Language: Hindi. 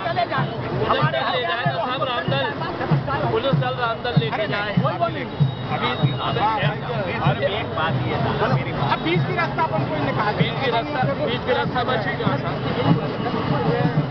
चले जाए, हमारे ले जाए ना साहब, रामदल पुलिस दल रामदल लेके जाए। अभी एक बात ये था, अब बीच की रास्ता अपन कोई निकाल, बीच की रास्ता बची कहाँ साहब?